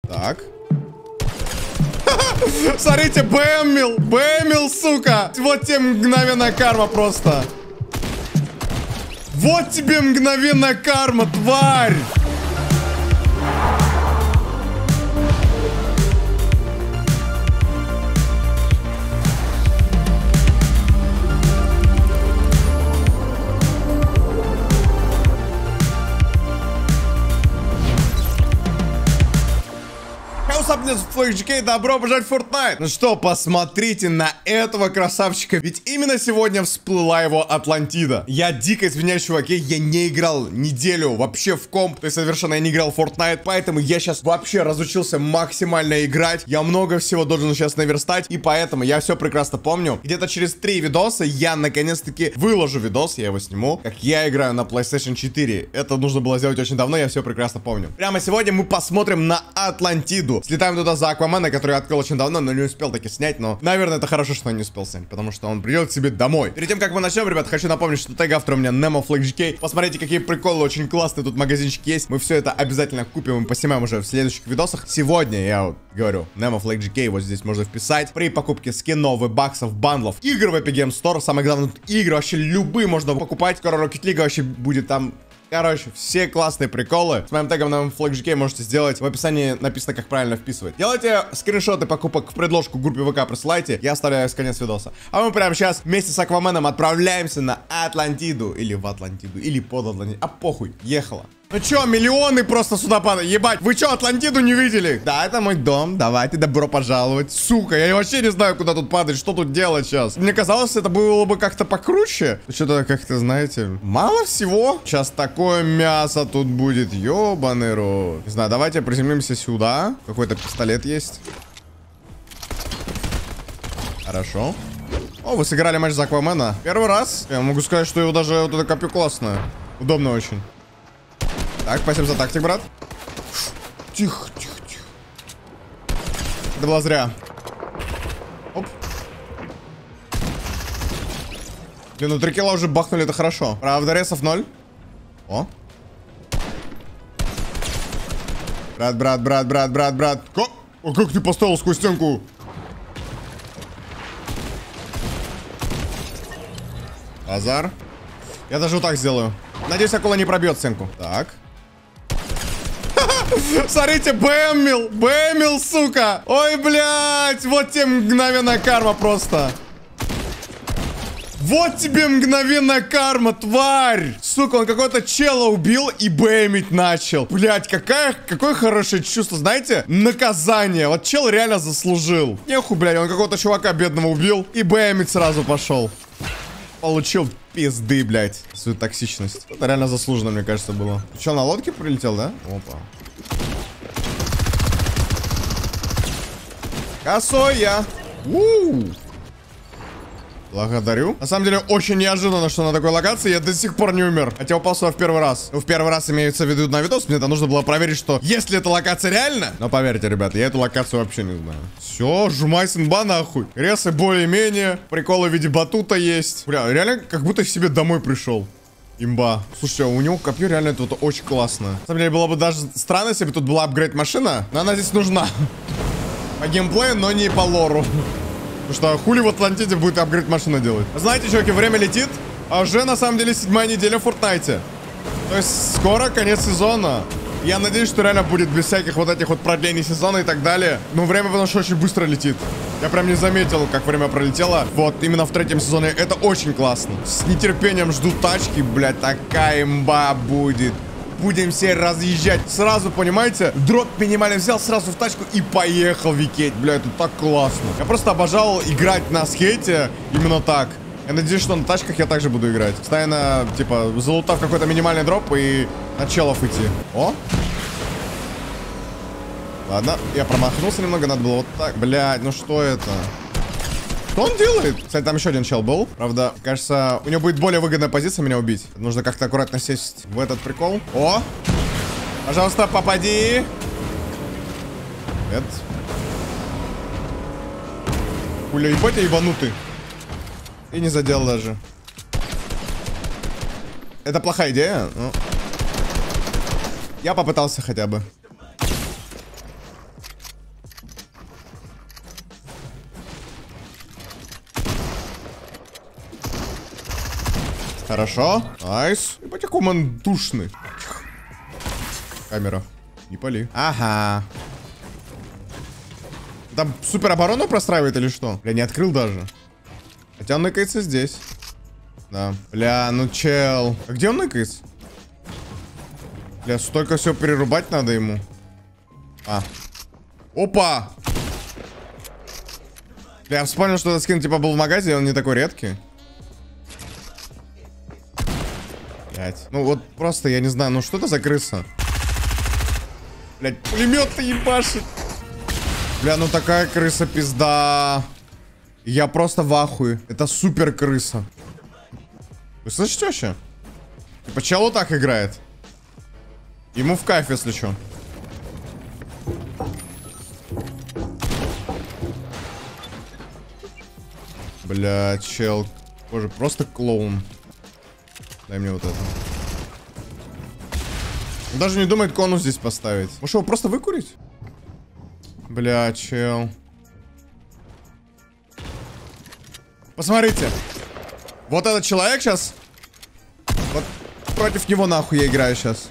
Так. Смотрите, бэмил, сука. Вот тебе мгновенная карма просто. Вот тебе мгновенная карма, тварь. FlexGK, добро пожаловать в Fortnite. Ну что, посмотрите на этого красавчика. Ведь именно сегодня всплыла его Атлантида. Я дико извиняюсь, чуваки, я не играл неделю вообще в комп. То есть совершенно я не играл в Fortnite. Поэтому я сейчас вообще разучился максимально играть. Я много всего должен сейчас наверстать. И поэтому я все прекрасно помню. Где-то через 3 видоса я наконец-таки выложу видос. Я его сниму. Как я играю на PlayStation 4. Это нужно было сделать очень давно. Я все прекрасно помню. Прямо сегодня мы посмотрим на Атлантиду. Слетаем туда за Аквамена, который я открыл очень давно, но не успел таки снять. Но, наверное, это хорошо, что я не успел снять, потому что он придет к себе домой. Перед тем, как мы начнем, ребят, хочу напомнить, что тег автора у меня NemoFlexGK. Посмотрите, какие приколы, очень классные тут магазинчики есть. Мы все это обязательно купим и поснимаем уже в следующих видосах. Сегодня, я вот говорю, NemoFlexGK, вот здесь можно вписать. При покупке скинов, баксов, бандлов, игр в Epic Games Store. Самое главное, тут игры вообще любые можно покупать. Скоро Rocket League вообще будет там. Короче, все классные приколы. С моим тегом на FlexGK можете сделать. В описании написано, как правильно вписывать. Делайте скриншоты покупок в предложку в группе ВК, присылайте. Я оставляю с конец видоса. А мы прямо сейчас вместе с Акваменом отправляемся на Атлантиду. Или в Атлантиду, или под Атлантиду. А похуй, ехала. Ну чё, миллионы просто сюда падают. Ебать, вы чё, Атлантиду не видели? Да, это мой дом, давайте, добро пожаловать. Сука, я вообще не знаю, куда тут падать, что тут делать сейчас. Мне казалось, это было бы как-то покруче. Что-то как-то, знаете, мало всего. Сейчас такое мясо тут будет, ёбаный рот. Не знаю, давайте приземлимся сюда. Какой-то пистолет есть. Хорошо. О, вы сыграли матч за Аквамена. Первый раз. Я могу сказать, что его даже вот это копье классное. Удобно очень. Так, спасибо за тактик, брат. Тихо, тихо, тихо. Это было зря. Оп. Блин, ну 3 килла уже бахнули, это хорошо. Правда, ресов 0. О. Брат. О, как ты поставил сквозь стенку? Базар. Я даже вот так сделаю. Надеюсь, акула не пробьет стенку. Так. Смотрите, бэмил, сука. Ой, блядь, вот тебе мгновенная карма просто. Вот тебе мгновенная карма, тварь. Сука, он какого-то чела убил и бэмить начал. Блядь, какое хорошее чувство, знаете? Наказание. Вот чел реально заслужил. Нехуй, блядь, он какого-то чувака бедного убил и бэмить сразу пошел. Получил пизды, блядь. Свою токсичность. Это реально заслуженно, мне кажется, было. Че, на лодке прилетел, да? Опа. Косой я. Благодарю. На самом деле, очень неожиданно, что на такой локации я до сих пор не умер. Хотя упал сюда в первый раз. Ну, в первый раз имеется в виду на видос. Мне это нужно было проверить, что если эта локация реально. Но поверьте, ребята, я эту локацию вообще не знаю. Все, жумай синба нахуй. Ресы более-менее. Приколы в виде батута есть. Бля, реально как будто к себе домой пришел. Имба. Слушайте, у него копье реально это вот очень классно. На самом деле, было бы даже странно, если бы тут была апгрейд машина. Но она здесь нужна. По геймплею, но не по лору. Потому что хули в Атлантиде будет апгрейд машина делать. Знаете, чуваки, время летит. А уже на самом деле 7-я неделя в Fortnite. То есть скоро конец сезона. Я надеюсь, что реально будет без всяких вот этих вот продлений сезона и так далее. Но время, потому что очень быстро летит. Я прям не заметил, как время пролетело. Вот, именно в 3-м сезоне. Это очень классно. С нетерпением жду тачки, блядь. Такая имба будет. Будем все разъезжать. Сразу, понимаете? Дроп минимально взял, сразу в тачку и поехал викеть. Бля, это так классно. Я просто обожал играть на скейте именно так. Я надеюсь, что на тачках я также буду играть. Постоянно, типа, залутав какой-то минимальный дроп и на челов идти. О! Ладно, я промахнулся немного, надо было вот так. Блядь, ну что это? Что он делает? Кстати, там еще один чел был. Правда, кажется, у него будет более выгодная позиция меня убить. Нужно как-то аккуратно сесть в этот прикол. О! Пожалуйста, попади. Нет. Хуля, ебать, я ебанутый. И не задел даже. Это плохая идея. Ну. Я попытался хотя бы. Хорошо. Найс. Ебать, какой он душный. Камера. Не пали. Ага. Там супер оборону простраивает или что? Бля, не открыл даже. Хотя он ныкается здесь. Да. Бля, ну чел. А где он ныкается? Бля, столько всего перерубать надо ему. А. Опа! Бля, я вспомнил, что этот скин типа был в магазе, он не такой редкий. Блять. Ну вот просто, я не знаю, ну что это за крыса? Блять, пулемет-то ебашит. Бля, ну такая крыса пизда. Я просто в ахуе. Это супер крыса. Вы слышите вообще? Типа челу так играет. Ему в кайф, если что. Бля, чел. Боже, просто клоун. Дай мне вот это. Он даже не думает конус здесь поставить. Может его просто выкурить? Бля, чел. Посмотрите. Вот этот человек сейчас. Вот против него нахуй я играю сейчас.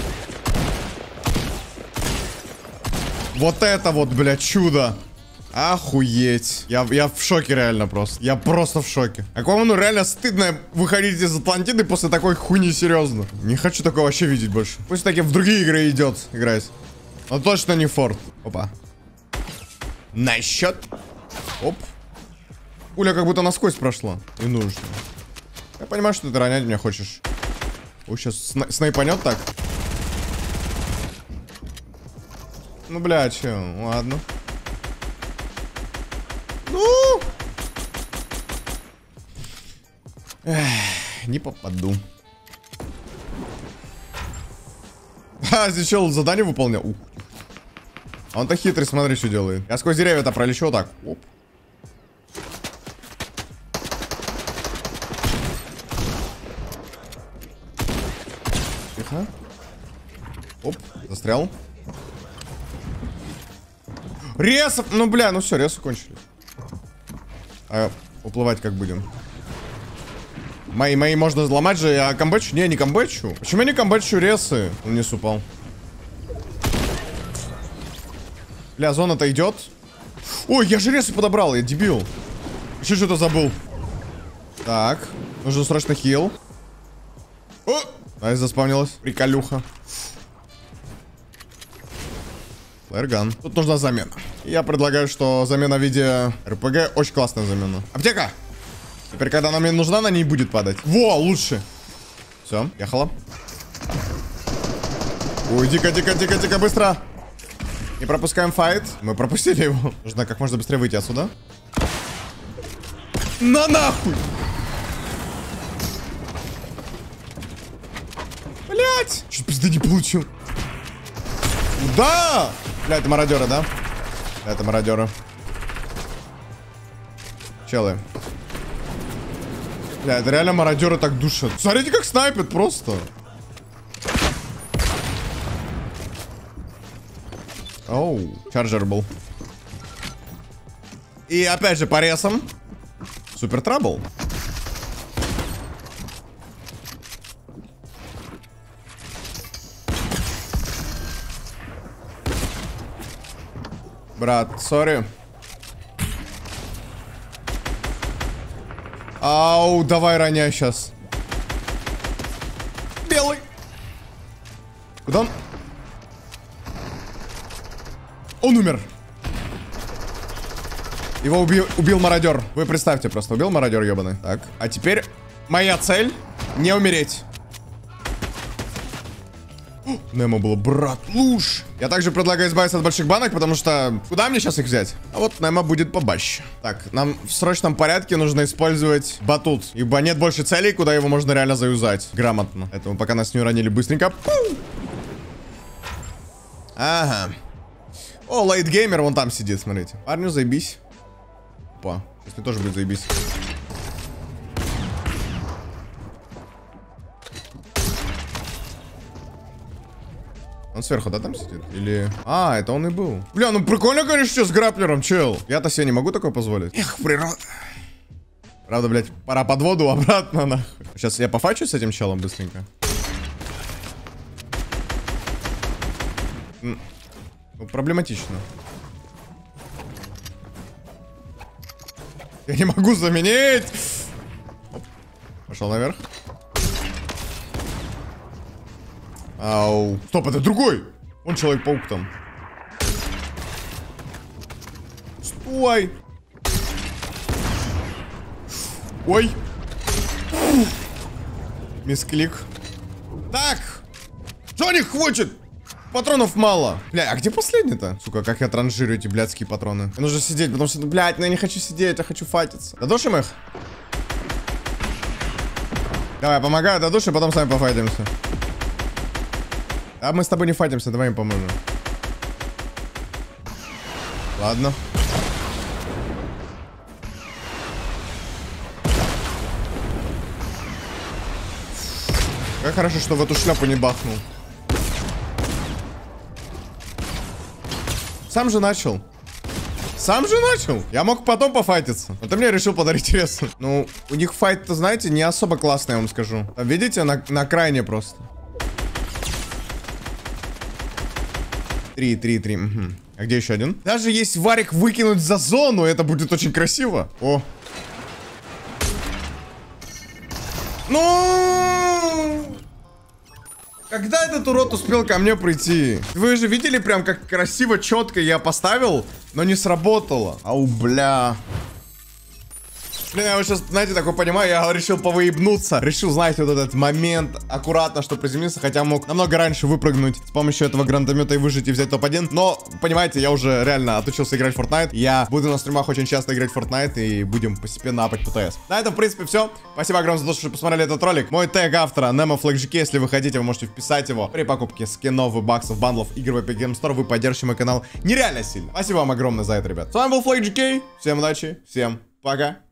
Вот это вот, бля, чудо. Охуеть. Я в шоке реально просто. Я просто в шоке. А кому ну реально стыдно выходить из Атлантиды после такой хуйни, серьезно. Не хочу такого вообще видеть больше. Пусть таки в другие игры идет играть. Но точно не Форт. Опа. На счет. Оп. Пуля как будто насквозь прошла. Не нужно. Я понимаю, что ты ронять меня хочешь. О, сейчас снайпанет так. Ну, бля, че? Ладно. Ну! Эх, не попаду. А, здесь чел задание выполнял. Ух. А он-то хитрый, смотри, что делает. Я сквозь деревья-то пролечу так. Оп. Тихо. Оп, застрял. Ресов! Ну, бля, ну все, ресы кончились. А уплывать как будем? Мои можно взломать же, я камбэчу? Не камбэчу. Почему я не камбэчу ресы? Он вниз упал. Бля, зона-то идет. Ой, я же ресы подобрал, я дебил. Еще что-то забыл. Так, нужно срочно хил. О! Найс, заспавнилась. Приколюха. Флэрган. Тут нужна замена. Я предлагаю, что замена в виде РПГ очень классная замена. Аптека! Теперь, когда она мне нужна, она не будет падать. Во, лучше. Все, ехала. Ой, дико, быстро. Не пропускаем файт. Мы пропустили его. Нужно как можно быстрее выйти отсюда. На нахуй! Блять! Чуть пизды не получил. Да! Бля, это мародеры, да? Это мародеры. Челы. Бля, это реально мародеры так душат. Смотрите, как снайпят просто. Оу, чарджер был. И опять же по ресам. Супер трабл. Брат, сори. Ау, давай роняй сейчас. Белый. Куда он? Он умер. Его убил мародер. Вы представьте, просто убил мародер ебаный. Так, а теперь моя цель не умереть. Немо было, брат, луж. Я также предлагаю избавиться от больших банок, потому что куда мне сейчас их взять? А вот Немо будет побаще. Так, нам в срочном порядке нужно использовать батут, ибо нет больше целей, куда его можно реально заюзать грамотно. Поэтому пока нас не уронили, быстренько. Ага. О, лейтгеймер вон там сидит, смотрите. Парню заебись. Опа, сейчас мне тоже будет заебись. Он сверху, да, там сидит? Или... А, это он и был. Бля, ну прикольно, конечно, с граплером, чел. Я-то себе не могу такое позволить. Эх, природа. Правда, блядь, пора под воду обратно, нахуй. Сейчас я пофачусь с этим челом быстренько. Ну, проблематично. Я не могу заменить! Оп. Пошел наверх. Ау. Стоп, это другой! Он Человек-паук там. Стой! Ой! Мисклик. Так! Что них хватит? Патронов мало. Бля, а где последний-то? Сука, как я транжирую эти блядские патроны? Мне нужно сидеть, потому что, блядь, я не хочу сидеть, я хочу файтиться. Додушим их? Давай, помогаю, додушим, потом с вами пофайтимся. А мы с тобой не файтимся, давай им поможем. Ладно. Как хорошо, что в эту шляпу не бахнул. Сам же начал. Сам же начал. Я мог потом пофайтиться. Но ты мне решил подарить рез. Ну, у них файт-то, знаете, не особо классный, я вам скажу. Там, видите, на крайне просто. 3. Угу. А где еще один? Даже есть варик выкинуть за зону, это будет очень красиво. О. Ну... Когда этот урод успел ко мне прийти? Вы же видели прям, как красиво, четко я поставил, но не сработало. Ау, бля. Блин, я вот сейчас, знаете, такой понимаю, я решил повыебнуться. Решил, знаете, вот этот момент аккуратно, что приземлился, хотя мог намного раньше выпрыгнуть с помощью этого гранатомета и выжить и взять топ-1. Но, понимаете, я уже реально отучился играть в Fortnite. Я буду на стримах очень часто играть в Fortnite и будем постепенно апать ПТС. На этом, в принципе, все. Спасибо огромное за то, что посмотрели этот ролик. Мой тег автора NemoFlagGK, если вы хотите, вы можете вписать его при покупке скинов, баксов, бандлов, игр в Epic Games Store. Вы поддержите мой канал нереально сильно. Спасибо вам огромное за это, ребят. С вами был FlagGK. Всем удачи, всем пока.